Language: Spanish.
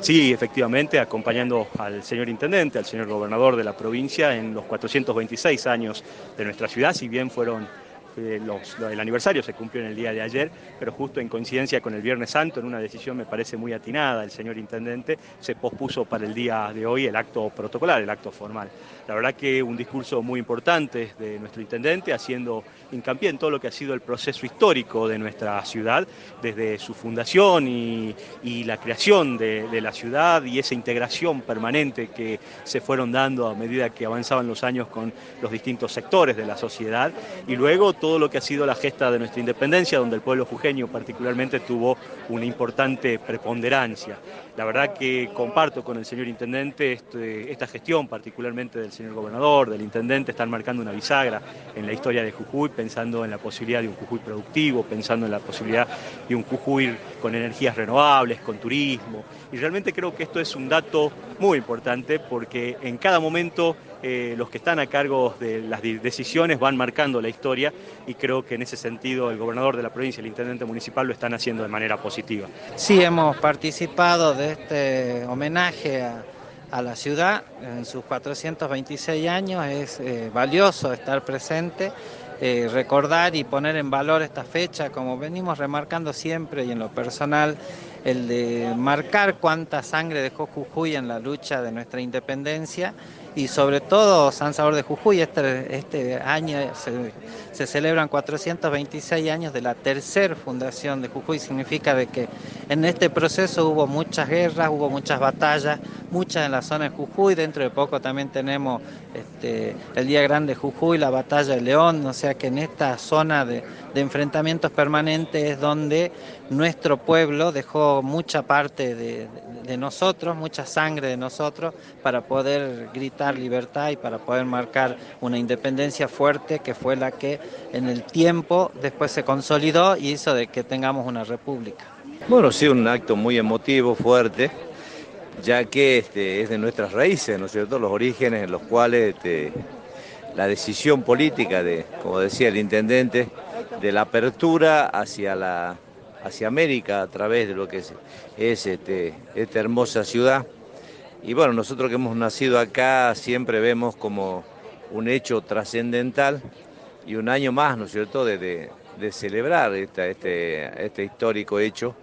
Sí, efectivamente, acompañando al señor intendente, al señor gobernador de la provincia en los 426 años de nuestra ciudad, si bien fueron el aniversario se cumplió en el día de ayer, pero justo en coincidencia con el Viernes Santo, en una decisión me parece muy atinada, el señor intendente se pospuso para el día de hoy el acto protocolar, el acto formal. La verdad que un discurso muy importante de nuestro intendente, haciendo hincapié en todo lo que ha sido el proceso histórico de nuestra ciudad, desde su fundación y la creación de la ciudad y esa integración permanente que se fueron dando a medida que avanzaban los años con los distintos sectores de la sociedad, y luego todo lo que ha sido la gesta de nuestra independencia, donde el pueblo jujeño particularmente tuvo una importante preponderancia. La verdad que comparto con el señor intendente esta gestión, particularmente del señor gobernador, del intendente, están marcando una bisagra en la historia de Jujuy, pensando en la posibilidad de un Jujuy productivo, pensando en la posibilidad de un Jujuy con energías renovables, con turismo. Y realmente creo que esto es un dato muy importante porque en cada momento los que están a cargo de las decisiones van marcando la historia, y creo que en ese sentido el gobernador de la provincia y el intendente municipal lo están haciendo de manera positiva. Sí, hemos participado de este homenaje a la ciudad en sus 426 años. Es valioso estar presente, recordar y poner en valor esta fecha, como venimos remarcando siempre y en lo personal, el de marcar cuánta sangre dejó Jujuy en la lucha de nuestra independencia y sobre todo San Salvador de Jujuy. Este año se celebran 426 años de la tercer fundación de Jujuy. Significa de que en este proceso hubo muchas guerras, hubo muchas batallas, muchas en la zona de Jujuy. Dentro de poco también tenemos el Día Grande de Jujuy, la Batalla de León. O sea que en esta zona de enfrentamientos permanentes es donde nuestro pueblo dejó mucha parte de nosotros, mucha sangre de nosotros, para poder gritar libertad y para poder marcar una independencia fuerte, que fue la que en el tiempo después se consolidó y hizo de que tengamos una república. Bueno, sí, un acto muy emotivo, fuerte, ya que es de nuestras raíces, ¿no es cierto? Los orígenes en los cuales la decisión política de, como decía el intendente, de la apertura hacia América a través de lo que es esta hermosa ciudad. Y bueno, nosotros que hemos nacido acá siempre vemos como un hecho trascendental y un año más, ¿no es cierto?, de celebrar este histórico hecho